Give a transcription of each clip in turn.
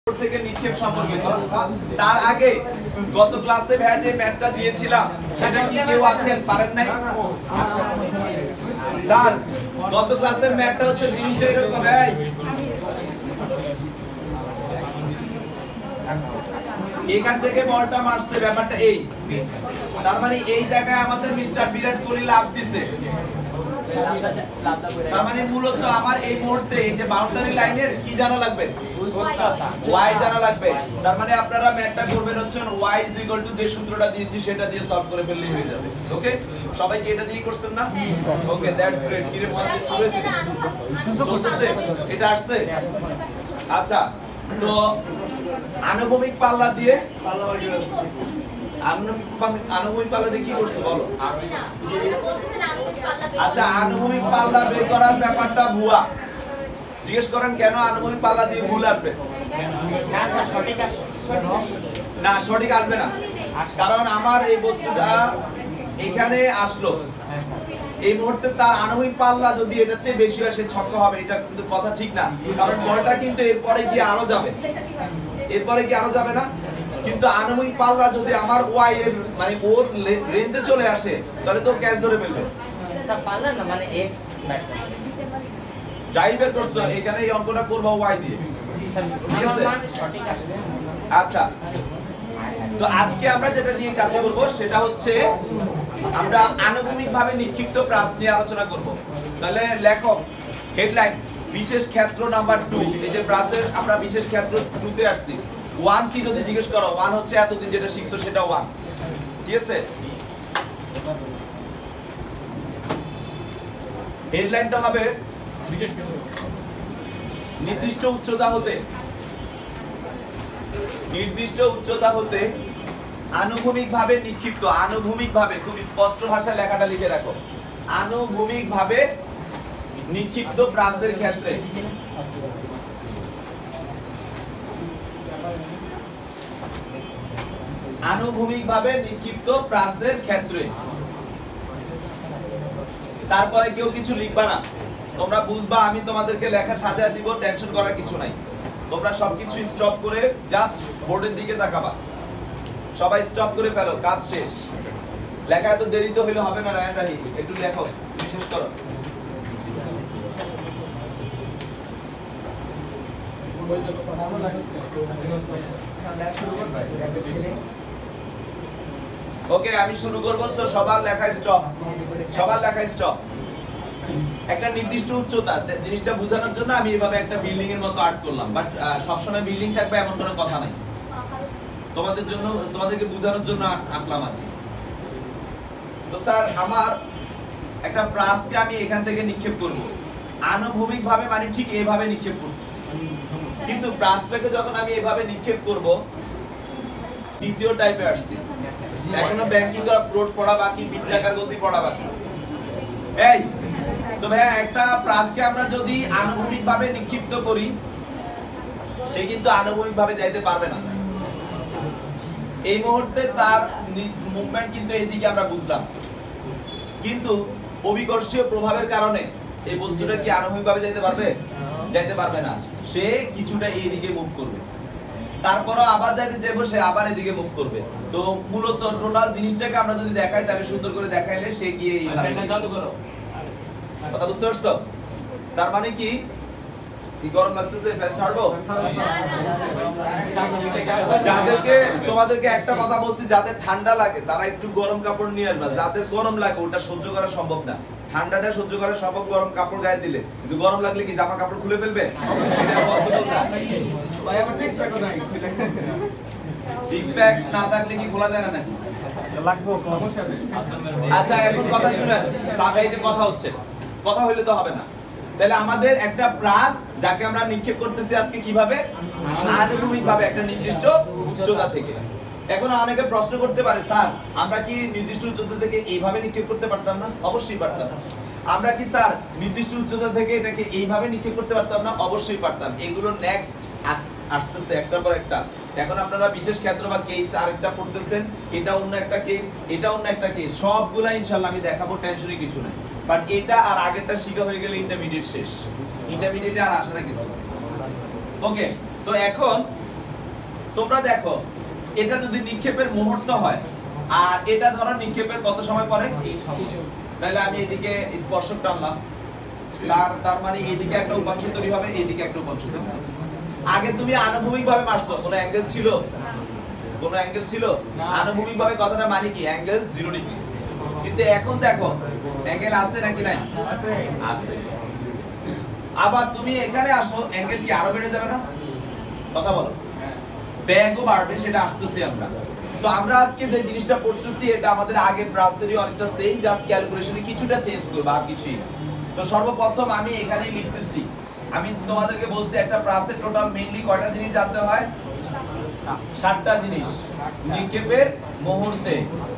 থেকে নিক্ষেপ সম্পর্কিত। তার আগে গত ক্লাসে ভাই যে ম্যাথটা দিয়েছিলাম সেটা কি কেউ আছেন পারেন নাই? স্যার গত ক্লাসের ম্যাথটা হচ্ছে জিনিসটা এরকম ভাই, এখান থেকে বলটা মারছে, ব্যাপারটা এই, তার মানে এই জায়গায় আমাদের মিস্টার বিরাট কোহলি লাভ দিছে, তার মানে মূলত আমার এই মুহূর্তে এই যে বাউন্ডারি লাইনের কি জানা লাগবে, y জানা লাগবে। তার মানে আপনারা ম্যাথটা করবেন হচ্ছে y যে সূত্রটা দিয়েছি সেটা দিয়ে সলভ করে ফেললেই হয়ে যাবে। ওকে, সবাই কি এটা দিয়ে করছেন না? Okay, that's great. কি রে মহাজিৎ, শুরু হয়েছে চলতেছে, এটা আসছে। আচ্ছা, তো আনুভূমিক পাল্লা দিয়ে আনুভূমিক পাল্লা দিয়ে কি করছো বলো? আচ্ছা, আনুভূমিক পাল্লা বের করার ব্যাপারটা ভুয়া। জিজ্ঞেস করেন কেন আনুভূমিক পাল্লা দিয়ে ভুল আসবে? না, সঠিক আসবে না, কারণ আমার এই বস্তুটা এখানে আসলো, এই মুহূর্তে তার আনুভূমিক পাল্লা যদি এটা চেয়ে বেশি হয় সে ছক্কা হবে, এটা কিন্তু কথা ঠিক না, কারণ বলটা কিন্তু এরপরে গিয়ে আরো যাবে, এরপরে কি আরো যাবে না? কিন্তু আনুভূমিক পাল্লা যদি আমার y এর মানে ওর রেঞ্জে চলে আসে তাহলে তো ক্যাচ ধরে ফেলবে। স্যার পাল্লা না মানে x যাই বের করছো এখানে এই অঙ্কটা করব y দিয়ে, ঠিক আছে? সঠিক আসবে। আচ্ছা, তো আজকে আমরা যেটা নিয়ে কাজ করব সেটা হচ্ছে আমরা আনুভূমিকভাবে নিক্ষিপ্ত প্রাস নিয়ে আলোচনা করব। তাহলে লেখক হেডলাইন বিশেষ ক্ষেত্র নাম্বার 2, এই যে প্রাসের আমরা বিশেষ ক্ষেত্র 2 তে আসছি। 1 কি যদি জিজ্ঞেস করো, 1 হচ্ছে এতদিন যেটা শিখছো সেটা 1, ঠিক আছে? হেডলাইনটা হবে নির্দিষ্ট উচ্চতা হতে আনুভূমিকভাবে নিক্ষিপ্ত, আনুভূমিকভাবে, খুব স্পষ্ট ভাষায় লেখাটা লিখে রাখো, আনুভূমিকভাবে নিক্ষিপ্ত প্রাসের ক্ষেত্রে আনুভূমিকভাবে নিক্ষিপ্ত প্রাসের ক্ষেত্রে। তারপরে কেউ কিছু লিখবা না, তোমরা বুঝবা, আমি তোমাদেরকে লেখা সাজায় দিব, টেনশন করার কিছু নাই। তোমরা সবকিছু স্টপ করে জাস্ট বোর্ডের দিকে তাকাবা, সবাই স্টপ করে ফেলো, কাজ শেষ। লেখা এত দেরিতে হইলে হবে না, রায়ন রাহি একটু লেখো, বিশেষ করো। ওকে, আমি শুরু করব। সবার লেখা স্টপ, সবার লেখা স্টপ। একটা নির্দিষ্ট উচ্চতা, জিনিসটা বোঝানোর জন্য আমি এইভাবে একটা বিল্ডিং এর মতো আর্ট করলাম, বাট সবসময় বিল্ডিং থাকবে এমন কোনো কথা নাই, তোমাদের জন্য, তোমাদেরকে বোঝানোর জন্য আঁকলাম আর কি। তো স্যার আমার একটা প্রাসকে আমি এখান থেকে নিক্ষেপ করব আনুভূমিকভাবে, মানে ঠিক এইভাবে নিক্ষেপ করতেছি, কিন্তু প্রাসটাকে যখন আমি এইভাবে নিক্ষেপ করব দ্বিতীয় টাইপে আসছি। এখনো ব্যাংকিং করা ফ্লোট পড়া বাকি, বৃত্তাকার গতি পড়া বাকি। এই তো ভাই, একটা প্রাসকে আমরা যদি আনুভূমিকভাবে নিক্ষিপ্ত করি সে কিন্তু আনুভূমিকভাবে যাইতে পারবে না। এই মুহূর্তে তার মুভমেন্ট কিন্তু এইদিকে আমরা বুঝলাম, কিন্তু অভিকর্ষীয় প্রভাবের কারণে এই বস্তুটা কি আনুভূমিকভাবে যাইতে পারবে? যাইতে পারবে না, সে কিছুটা এইদিকে মুভ করবে, তারপরও আবার যাইতে চাইবো সে আবার এদিকে মুভ করবে। তো মূলত টোটাল জিনিসটাকে আমরা যদি দেখাই তাহলে সুন্দর করে দেখাইলে সে গিয়ে এইভাবে, কথা বুঝতে পারছো? তার মানে কি গরম লাগতেছে, ফ্যান ছাড়বো? যাদেরকে, তোমাদেরকে একটা কথা বলছি, যাদের ঠান্ডা লাগে তারা একটু গরম কাপড় নিয়ে আসবা, যাদের গরম লাগে ওটা সহ্য করা সম্ভব না। ঠান্ডাটা সহ্য করা সম্ভব গরম কাপড় গায়ে দিলে, কিন্তু গরম লাগলে কি জামা কাপড় খুলে ফেলবে? এটা পসিবল না। সিক্স প্যাক না থাকলে কি খোলা যায় না নাকি? আচ্ছা, এখন কথা শুনেন, এই যে কথা হচ্ছে, কথা হইলে তো হবে না। তাহলে আমাদের একটা প্রাস যাকে আমরা নিক্ষেপ করতেছি আজকে কিভাবে? আনুভূমিকভাবে, একটা নির্দিষ্ট উচ্চতা থেকে। এখন অনেকে প্রশ্ন করতে পারে, স্যার আমরা কি নির্দিষ্ট উচ্চতা থেকে এইভাবে নিক্ষেপ করতে পারতাম না? অবশ্যই পারতাম। আমরা কি স্যার নির্দিষ্ট উচ্চতা থেকে এটাকে এইভাবে নিক্ষেপ করতে পারতাম না? অবশ্যই পারতাম। এগুলো নেক্সট আসতেছে একটার পর একটা। এখন আপনারা বিশেষ ক্ষেত্র বা কেস আরেকটা পড়তেছেন, এটা অন্য একটা কেস, এটা অন্য একটা কেস, সবগুলা ইনশাআল্লাহ আমি দেখাবো, টেনশনই কিছু নাই। বাট এটা আর আগেরটা শিখা হয়ে গেলে ইন্টারমিডিয়েট শেষ, ইন্টারমিডিয়েটে আর আসে না কিছু। ওকে, তো এখন তোমরা দেখো এটা যদি নিক্ষেপের মুহূর্ত হয় আর এটা ধরো নিক্ষেপের কত সময় পরে, তাহলে আমি এদিকে স্পর্শক টানলাম, তার মানে এইদিকে একটা উপাংশ তৈরি হবে, এইদিকে একটা উপাংশ তৈরি হবে। আগে তুমি আনুভূমিক ভাবে মারছো, কোনো অ্যাঙ্গেল ছিল? কোনো অ্যাঙ্গেল ছিল? আনুভূমিক ভাবে কথাটা মানে কি অ্যাঙ্গেল 0 ডিগ্রি। কিন্তু এখন দেখো অ্যাঙ্গেল আছে নাকি নাই? আছে। আবার তুমি এখানে আসো, অ্যাঙ্গেল কি আরো বেড়ে যাবে না? কথা বলো। ব্যাগও বাড়বে, সেটা আসতেছি আমরা। তো আমরা আজকে যে জিনিসটা পড়তেছি এটা আমাদের আগে প্রাসেরই অনেকটা সেম, জাস্ট ক্যালকুলেশনে কিছুটা চেঞ্জ করব, আর কিছুই না। তো সর্বপ্রথম আমি এখানেই লিখতেছি, আমি তোমাদেরকে বলছি একটা প্রাসের টোটাল মেইনলি কয়টা জিনিস জানতে হয়? 7টা জিনিস। নিক্ষেপের মুহূর্তে,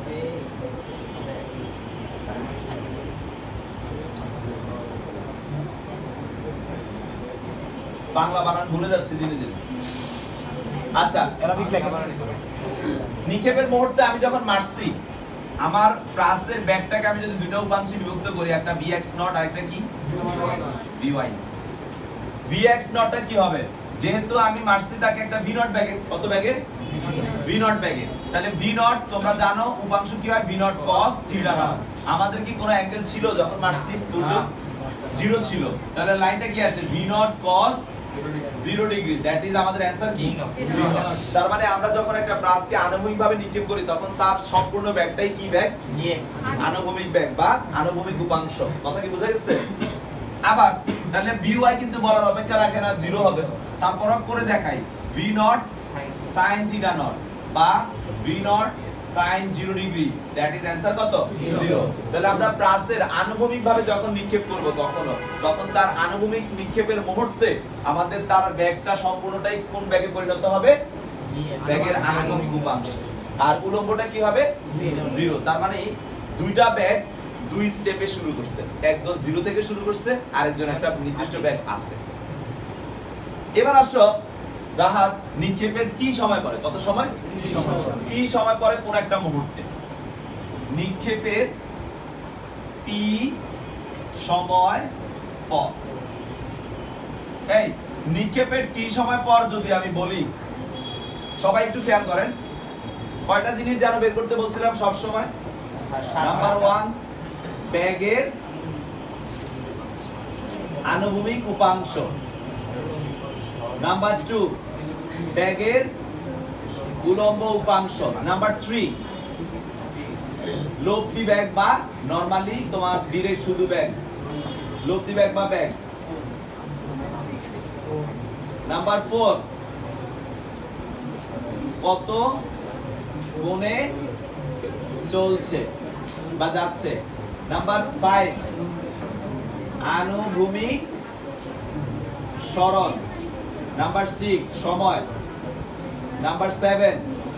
বাংলা বানান ভুলে যাচ্ছে দিনে দিনে। আচ্ছা, নিক্ষেপের মুহূর্তে আমি যখন মারছি, আমার প্রাসের ব্যাগটাকে আমি যদি দুটো উপাংশে বিভক্ত করি, একটা bx নট আর একটা কি by। bx নটটা কি হবে? যেহেতু আমি মারছি তাকে একটা v নট ব্যাগে, কত ব্যাগে? v নট ব্যাগে। তাহলে v নট তোমরা জানো উপাংশ কি হয়? v naught cos theta naught. আমাদের কি কোনো অ্যাঙ্গেল ছিল যখন মারছি? দুটো 0 ছিল। তাহলে লাইনটা কি আসে? v naught cos 0 degree. That is আমাদের অ্যানসার কি? তার মানে আমরা যখন একটা প্রাসকে আনুভূমিক ভাবে নিক্ষেপ করি তখন তার সম্পূর্ণ ব্যাগটাই কি ব্যাগ? আনুভূমিক ব্যাগ বা আনুভূমিক উপাংশ। কথা কি বোঝা গেছে? আবার তাহলে by কিন্তু বলার অপেক্ষা রাখে না, 0 হবে। তারপর করে দেখাই v naught sin theta naught বা v naught sin 0 degree. That is answer কত? 0। তাহলে আমরা প্রাসের আনুভূমিক ভাবে যখন নিক্ষেপ করব তখন তার আনুভূমিক নিক্ষেপের মুহূর্তে আমাদের তার ব্যাগটা সম্পূর্ণটাই কোন ব্যাগে পরিণত হবে? ব্যাগের আনুভূমিক উপাংশে। আর উলম্বটা কি হবে? 0। তার মানে দুইটা ব্যাগ দুই স্টেপে শুরু করছে, একজন 0 থেকে শুরু করছে, আরেকজন একটা নির্দিষ্ট ব্যাগ আছে। এবার আসো রাহাত, নিক্ষেপের কি সময় পরে? কত সময়? টি সময় পরে কোন একটা মুহূর্তে। নিক্ষেপের টি সময় পর, এই নিক্ষেপের টি সময় পর যদি আমি বলি, সবাই একটু খেয়াল করেন, কয়টা জিনিস যেন বের করতে বলছিলাম সব সময়? নাম্বার 1 ব্যাগের আনুভূমিক উপাংশ, নাম্বার 2 ব্যাগের উলম্ব উপাংশ, নাম্বার 3 লব্ধি ব্যাগ বা নরমালি তোমার ডিরেক্ট শুধু ব্যাগ, লব্ধি ব্যাগ বা ব্যাগ, নাম্বার 4 কত কোণে চলছে বা যাচ্ছে, নাম্বার 5 আনুভূমিক সরণ, নাম্বার 6 সময়, নাম্বার 7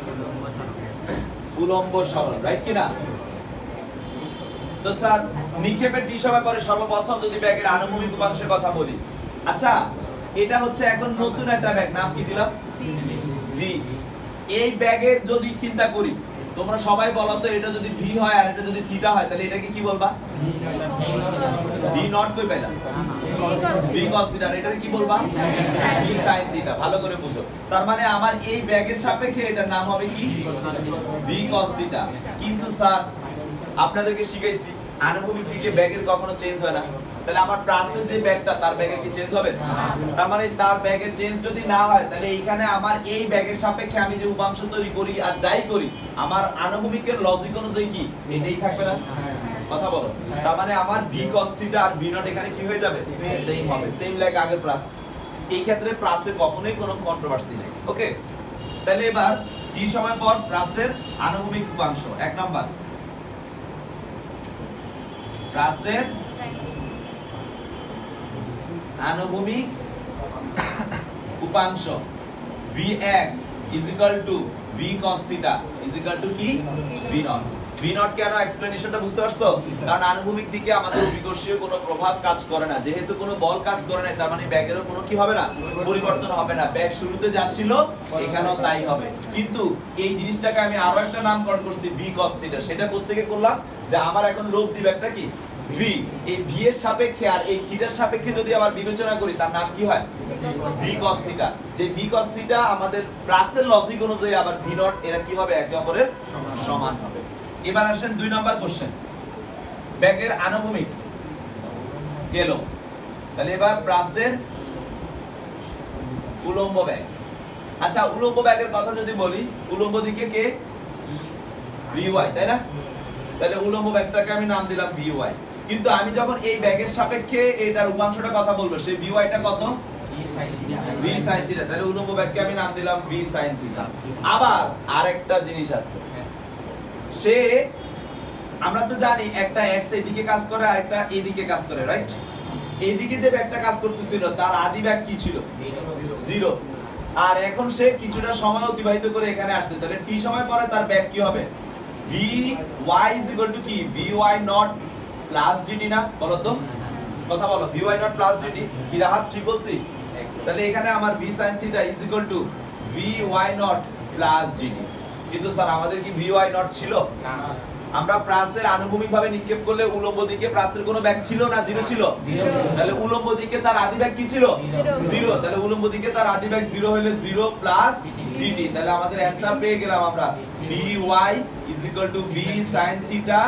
উলম্ব সরণ। রাইট কি না? তো স্যার নিক্ষেপের টি সময় পরে সর্বপ্রথম যদি ব্যাগের আনুভূমিক উপাংশের কথা বলি, আচ্ছা এটা হচ্ছে এখন নতুন একটা ব্যাগ, নাম কি দিলাম? ভি। এই ব্যাগের যদি চিন্তা করি, তোমরা সবাই বলো তো, এটা যদি ভি হয় আর এটা যদি থিটা হয় তাহলে এটাকে কি বলবা? ভি নট কই পাইলা? V cos theta. এটাকে কি বলবা? V sin theta. ভালো করে বুঝো। তার মানে আমার এই ব্যাগের সাপেক্ষে এটার নাম হবে কি? V cos theta. কিন্তু স্যার আপনাদেরকে শিখাইছি আনুভূমিক দিকে ব্যাগের কখনো চেঞ্জ হয় না। তাহলে আমার প্রাসের যে ব্যাগটা তার ব্যাগের কি চেঞ্জ হবে? তার মানে তার ব্যাগের চেঞ্জ যদি না হয় তাহলে এইখানে আমার এই ব্যাগের সাপেক্ষে আমি যে উপাংশ তৈরি করি আর যাই করি আমার আনুভূমিকের লজিক অনুযায়ী কি এটাই থাকবে না? কথা বলো। তার মানে আমার ভি cos থিটা আর ভি নট এখানে কি হয়ে যাবে? সেম হবে, সেম লাইক আগের প্রাস। এই ক্ষেত্রে প্রাসে কখনোই কোনো কন্ট্রোভার্সি নেই। ওকে, তাহলে এবার টি সময় পর প্রাসের আনুভূমিক উপাংশ। 1 নাম্বার প্রাসের আনুভূমিক উপাংশ Vx v cos থিটা কি? v naught. v নট কেন এক্সপ্লেনেশনটা বুঝতে পারছো? কারণ আনুভূমিক দিকে আমাদের অভিকর্ষীয় কোনো প্রভাব কাজ করে না, যেহেতু কোনো বল কাজ করে না তার মানে ব্যাগেরও কোনো কি হবে না? পরিবর্তন হবে না। ব্যাগ শুরুতে যা ছিল এখানেও তাই হবে। কিন্তু এই জিনিসটাকে আমি আরো একটা নামকরণ করছি v cos থিটা। সেটা কোথা থেকে করলাম? যে আমার এখন লব্ধি ব্যাগটা কি? ভি। এই ভি এর সাপেক্ষে আর এই থিটার সাপেক্ষে যদি আবার বিবেচনা করি তার নাম কি হয় ভি cos থিটা। যে ভি cos থিটা আমাদের প্লাসের লজিক অনুযায়ী আবার ভি নট এরা কি হবে একে অপরের সমান হবে। এবার আসেন 2 নাম্বার কোশ্চেন, ব্যাগের আনুভূমিক গেল, তাহলে এবার প্লাসের উলম্ব ব্যাগ। আচ্ছা উলম্ব ব্যাগের কথা যদি বলি, উলম্ব দিকে কে vy, তাই না? তাহলে উলম্ব ব্যাগটাকে আমি নাম দিলাম vy, কিন্তু আমি যখন এই ব্যাগের সাপেক্ষে এটার উপাংশটা কথা বলবো সেই vy টা কত v sin থিটা, তাহলে উলম্ব ব্যাগকে আমি নাম দিলাম v sin থিটা। আবার আরেকটা জিনিস আছে, সে আমরা তো জানি একটা x এদিকে কাজ করে আর একটা এদিকে কাজ করে, রাইট? এইদিকে যে ব্যাগটা কাজ করতেছিল তার আদি ব্যাগ কি ছিল 0, আর এখন সে কিছুটা সময় অতিবাহিত করে এখানে আসছে, তাহলে t সময় পরে তার ব্যাগ কি হবে vy কি vy নট প্লাস dt না? বলো তো, কথা বলো, vy নট প্লাস dt কি রাহাত ঠিক বলছি? তাহলে এখানে আমার v sin theta vy naught plus dt, কিন্তু স্যার আমাদের কি vy নট ছিল না? আমরা প্লাসের আনুভূমিক ভাবে নিক্ষেপ করলে উলম্ব দিকে প্লাসের কোনো ব্যাগ ছিল না 0 ছিল? তাহলে উলম্ব দিকে তার আদি ব্যাগ কি ছিল 0, তাহলে উলম্ব দিকে তার আদি ব্যাগ 0 হলে 0 প্লাস gt, তাহলে আমাদের অ্যানসার পেয়ে গেলাম আমরা vy v sin থিটা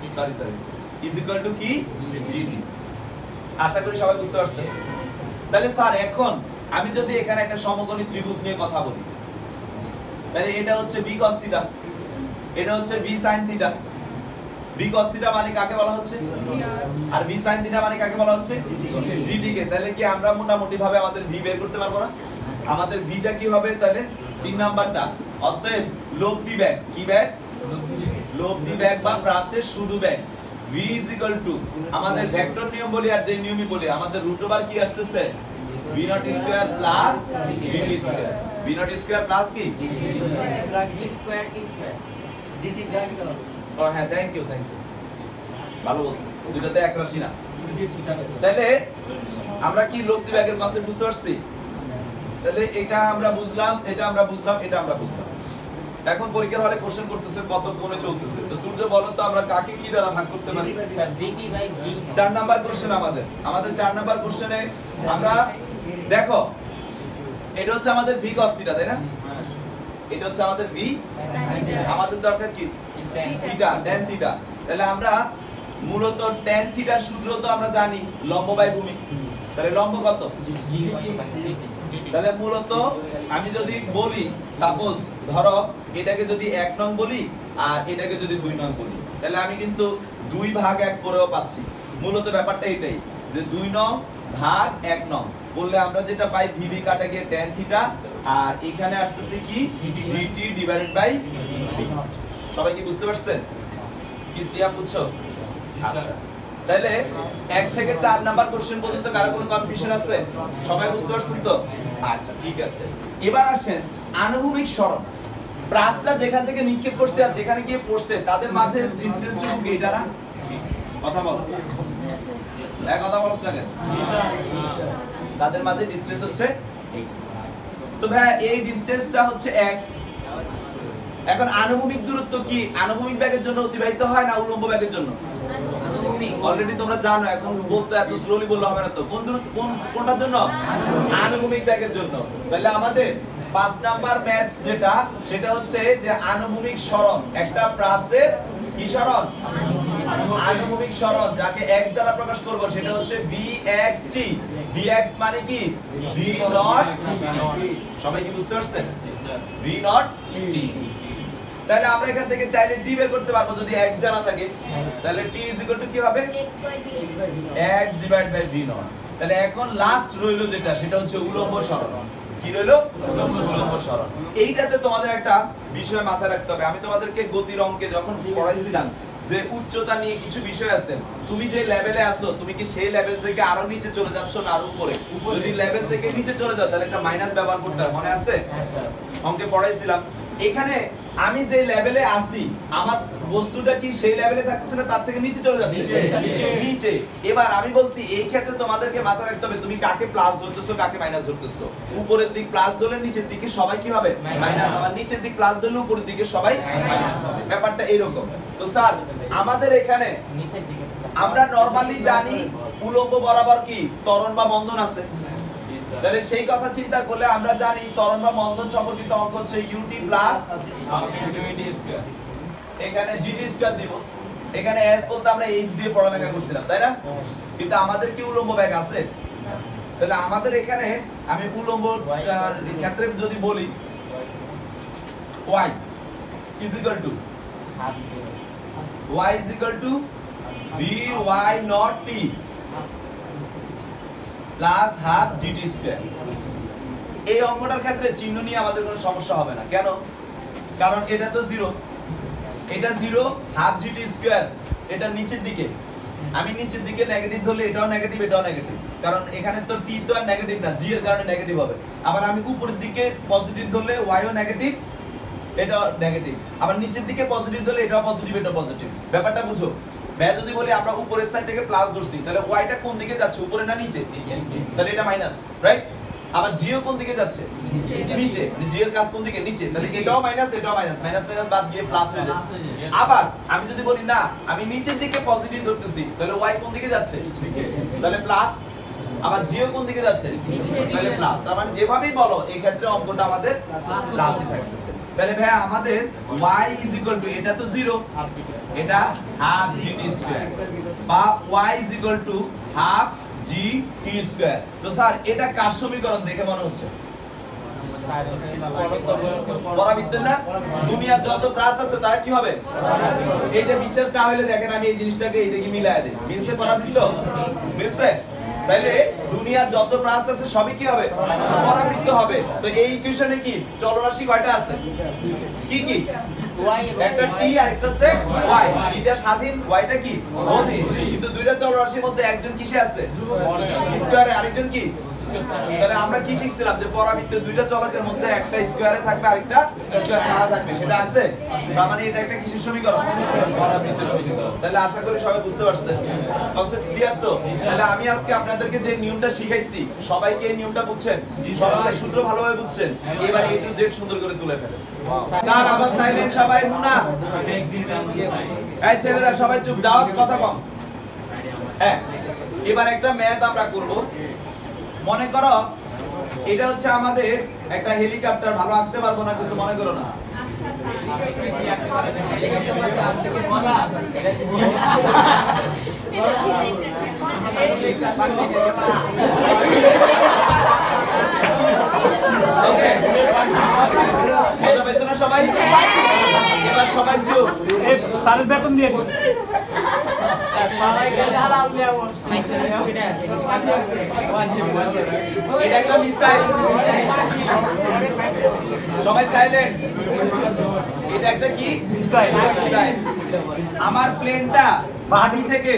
কি gt। আশা করি সবাই বুঝতে পারছেন। তাহলে স্যার এখন আমি যদি এখানে একটা সমকোণী ত্রিভুজ নিয়ে কথা বলি, তাহলে এটা হচ্ছে v cos থিটা, এটা হচ্ছে v sin theta. v cos theta মানে কাকে বলা হচ্ছে আর v sin থিটা মানে কাকে বলা হচ্ছে gt কে। তাহলে কি আমরা মোটামুটি ভাবে আমাদের v বের করতে পারবো না? আমাদের v টা কি হবে তাহলে 3 নাম্বারটা, অতএব লব্ধি ব্যাগ, কি ব্যাগ লব্ধি ব্যাগ বা প্লাসের শুধু ব্যাগ v আমাদের ভেক্টর নিয়ম বলি আর যে নিয়মই বলি আমাদের রুট ওভার কি আসতেছে v naught square plus gt square, v naught square plus কি gt স্কয়ার dt ব্যাগ। ও হ্যাঁ, থ্যাংক ইউ ভালো বলছেন, দুটোতে এক রাশি না। তাহলে আমরা কি লব্ধি ব্যাগের কনসেপ্ট বুঝতে পারছি? তাহলে এটা আমরা বুঝলাম, এটা আমরা বুঝলাম, এটা আমরা বুঝলাম। এখন পরীক্ষার হলে কোশ্চেন করতেছে কত কোণে চলতেছে, তো তুমি যে বলো তো আমরা কাকে কি দ্বারা ভাগ করতে পারি? Sir gt by v। 4 number question আমাদের 4 নাম্বার কোশ্চেনে আমরা দেখো এটা হচ্ছে আমাদের v cos থিটা, তাই না? এটা হচ্ছে আমাদের v, আমাদের দরকার কি থিটা, tan থিটা। তাহলে আমরা মূলত tan থিটার সূত্র তো আমরা জানি লম্ব বাই ভূমি, তাহলে লম্ব কত? তাহলে মূলত আমি যদি বলি সাপোজ ধরো এটাকে যদি 1 নং বলি আর এটাকে যদি 2 নং বলি, তাহলে আমি কিন্তু 2/1 করেও পাচ্ছি। মূলত ব্যাপারটা এটাই যে 2 নং ভাগ 1 নং বললে আমরা যেটা পাই vb কাটা গিয়ে tan থিটা, আর এখানে আসতেছে কি gt ডিভাইডেড বাই v। সবাই কি বুঝতে পারছেন? কি সিয়াম বুঝছো? আচ্ছা, তাহলে 1 থেকে 4 নাম্বার কোশ্চেন পর্যন্ত কারো কোনো কনফিউশন আছে? সবাই বুঝতে পারছেন তো? আচ্ছা ঠিক আছে। এবার আসেন আনুভূমিক সরণ, প্রাসটা যেখান থেকে নিক্ষেপ করছে আর যেখানে গিয়ে পড়ছে তাদের মাঝে ডিসটেন্সটুকু কি এটা না? কথা বলো, এক কথা বলছ না কেন? তাদের মাঝে ডিসটেন্স হচ্ছে এইটা। তো ভাই এই ডিসটেন্সটা হচ্ছে x। এখন আনুভূমিক দূরত্ব কি আনুভূমিক ব্যাগের জন্য অতিবাহিত হয় না উল্লম্ব ব্যাগের জন্য? অলরেডি তোমরা জানো, এখন বলতে এত স্লোলি বললে হবে না। তো কোন দূরত্ব কোনটার জন্য? আনুভূমিক ব্যাগের জন্য। তাহলে আমাদের 5 নাম্বার ম্যাথ যেটা সেটা হচ্ছে যে আনুভূমিক সরণ, একটা প্রাসের কি সরণ? আনুভূমিক সরণ, যাকে x দ্বারা প্রকাশ করব সেটা হচ্ছে vxt। vx মানে কি v নট t। সবাই কি বুঝতে পারছেন? v naught t। তাহলে আমরা এখান থেকে চাইলে t বের করতে পারবো যদি x জানা থাকে। তাহলে t কি হবে x divide by v naught. তাহলে এখন লাস্ট রইলো যেটা সেটা হচ্ছে উল্লম্ব সরণ। কি রইলো? উল্লম্ব সরণ। এইটাতে তোমাদের একটা বিষয় মাথায় রাখতে হবে। আমি তোমাদেরকে গতির অঙ্কে যখন পড়াইছিলাম যে উচ্চতা নিয়ে কিছু বিষয় আছে, তুমি যে লেভেলে আছো তুমি কি সেই লেভেল থেকে আরো নিচে চলে যাচ্ছ না আরো উপরে? যদি লেভেল থেকে নিচে চলে যাও তাহলে একটা মাইনাস ব্যবহার করতে হয়, মনে আছে? অঙ্কে পড়াইছিলাম। এখানে আমি যে লেভেলে আছি আমার বস্তুটা কি সেই লেভেলে থাকতেছে না তার থেকে নিচে চলে যাচ্ছে? নিচে। এবার আমি বলছি এই ক্ষেত্রে তোমাদেরকে মাথায় রাখতে হবে তুমি কাকে প্লাস ধরতেছো কাকে মাইনাস ধরতেছো। উপরের দিক প্লাস ধরলে নিচের দিকে সবাই কি হবে মাইনাস, আবার নিচের দিক প্লাস ধরলে উপরের দিকে সবাই মাইনাস হবে। ব্যাপারটা এইরকম। তো স্যার আমাদের এখানে নিচের দিকে আমরা নরমালি জানি উলম্ব বরাবর কি ত্বরণ বা মন্দন আছে। তাহলে সেই কথা চিন্তা করলে আমরা জানি ত্বরণ বা মন্দন সম্পর্কিত অঙ্ক হচ্ছে ut প্লাস এখানে gt স্কয়ার দিব। এখানে s বলতে আমরা h দিয়ে পড়ালেখা করছিলাম, তাই না? কিন্তু আমাদের কি উলম্ব বেগ আছে? তাহলে আমাদের এখানে আমি উলম্ব ক্ষেত্রে যদি বলি y is equal to y is equal to vy not t plus half gt square. এই অঙ্কটার ক্ষেত্রে চিহ্ন নিয়ে আমাদের কোনো সমস্যা হবে না। কেন? কারণ এটা তো 0, এটা 0, হাফ gt স্কয়ার এটা নিচের দিকে। আমি নিচের দিকে নেগেটিভ ধরলে এটাও নেগেটিভ, এটাও নেগেটিভ, কারণ এখানে তো t তো আর নেগেটিভ না, g এর কারণে নেগেটিভ হবে। আবার আমি উপরের দিকে পজিটিভ ধরলে y ও নেগেটিভ, এটাও নেগেটিভ। আবার নিচের দিকে পজিটিভ ধরলে এটাও পজিটিভ, এটাও পজিটিভ। ব্যাপারটা বুঝো। ভাই যদি বলি আমরা উপরের সাইডটাকে প্লাস ধরছি, তাহলে y টা কোন দিকে যাচ্ছে, উপরে না নিচে? তাহলে এটা মাইনাস, রাইট? আবার g ও কোন দিকে যাচ্ছে, নিচে, মানে g এর কাজ কোন দিকে, নিচে। তাহলে এটাও মাইনাস, এটাও মাইনাস, মাইনাস মাইনাস বাদ দিয়ে প্লাস হয়ে যাবে। আবার আমি যদি বলি না আমি নিচের দিকে পজিটিভ ধরতেছি, তাহলে y কোন দিকে যাচ্ছে, তাহলে প্লাস। আবার g ও কোন দিকে যাচ্ছে, তাহলে প্লাস। তার মানে যেভাবেই বলো এই ক্ষেত্রে অঙ্কটা আমাদের প্লাসই থাকতেছে। তাহলে ভাই আমাদের y is equal to এটা তো 0, এটা হাফ gt স্কয়ার বা y is equal to half gt square. তো স্যার এটা কার সমীকরণ দেখে মনে হচ্ছে? পরাবৃত্তের না? দুনিয়ার যত ব্রাশ আছে তারা কি হবে? এই যে বিশ্বাস না হলে দেখেন আমি এই জিনিসটাকে এই দিকে মিলায় দেই। মিলছে পরাবৃত্ত? মিলছে? তাইলে দুনিয়ার যত ব্রাশ আছে সবই কি হবে? পরাবৃত্ত হবে। তো এই ইকুয়েশনে কি চলরাশি কয়টা আছে? কি কি? একটা t আর একটা হচ্ছে y। t টা স্বাধীন, y টা কি অধীন। কিন্তু দুইটা চলরাশির মধ্যে একজন কিসে আছে? স্কয়ারে, আরেকজন কি? তাহলে আমরা কি শিখছিলাম যে পরাবৃত্তের দুইটা চলকের মধ্যে একটা স্কয়ারে থাকবে আরেকটা স্কয়ার ছাড়া থাকবে, সেটা আছে। তার মানে এটা একটা কিসের সমীকরণ? পরাবৃত্তের সমীকরণ। তাহলে আশা করি সবাই বুঝতে পারছেন, কনসেপ্ট ক্লিয়ার তো? তাহলে আমি আজকে আপনাদেরকে যে নিয়মটা শিখাইছি সবাইকে এই নিয়মটা বুঝছেন, সবাই সূত্র ভালোভাবে বুঝছেন। এবার A to Z সুন্দর করে তুলে ফেলেন। স্যার আবার সাইলেন্ট সবাই, মুনা এই ছেলেরা সবাই চুপ, যাও, কথা কম। হ্যাঁ, এবার একটা ম্যাথ আমরা করব। মনে করো এটা হচ্ছে আমাদের একটা হেলিকপ্টার, ভালো আঁকতে পারবো না, কিছু মনে করো না। ওকে, মজা পেয়েছো না সবাই? এবার সবাই চুপ। স্যারের বেতন দিয়ে এটা একটা মিসাইল, সবাই সাইলেন্ট। এটা একটা কি মিসাইল? আমার প্লেনটা মাটি থেকে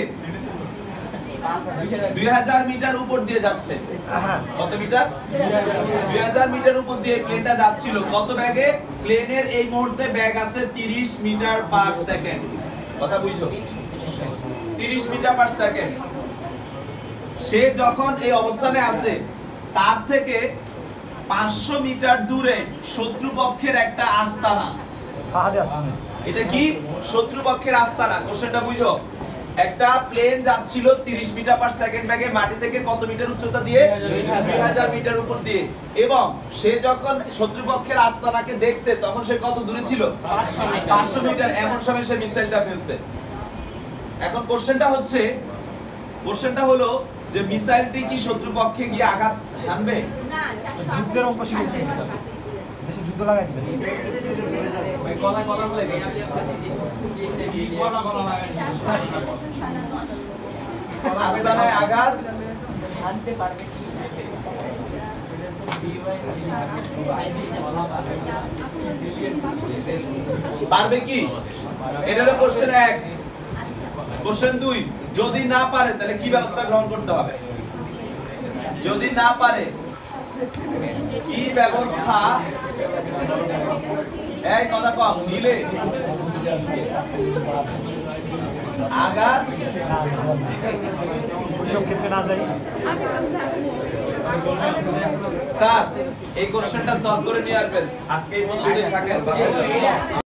2000 মিটার উপর দিয়ে যাচ্ছে। কত মিটার? 2000 মিটার উপর দিয়ে প্লেনটা যাচ্ছিল। কত ব্যাগে? প্লেনের এই মুহূর্তে ব্যাগ আছে 30 মিটার পার সেকেন্ড। কথা বুঝছো? 30 মিটার পার সেকেন্ড। সে যখন এই অবস্থানে আছে তার থেকে 500 মিটার দূরে শত্রুপক্ষের একটা আস্তানা। এটা কি? শত্রুপক্ষের আস্তানা। কোশ্চেনটা বুঝো। একটা প্লেন যাচ্ছিল 30 মিটার পার সেকেন্ড বেগে মাটি থেকে কত মিটার উচ্চতা দিয়ে? 2000 মিটার উপর দিয়ে। এবং সে যখন শত্রুপক্ষের আস্তানাকে দেখছে তখন সে কত দূরে ছিল? 500 মিটার। এমন সময় সে মিসাইলটা ফেলছে। এখন কোশ্চেনটা হলো যে মিসাইলটি কি শত্রুপক্ষে গিয়ে আঘাত হানবে? না, যুদ্ধের অঙ্ক শিখেছি স্যার, দেশে যুদ্ধ লাগাই দিবেন। আস্তানায় আঘাত হানতে পারবে। পারবে কি? এটা হলো কোশ্চেন 1। কোশ্চেন 2, যদি না পারে তাহলে কি ব্যবস্থা গ্রহণ করতে হবে? যদি না পারে কি ব্যবস্থা? এই কথা কম, নিলে আঘাত না যাই। স্যার এই কোশ্চেনটা সলভ করে নিয়ে আসবেন। আজকে এই পর্যন্তই থাকেন।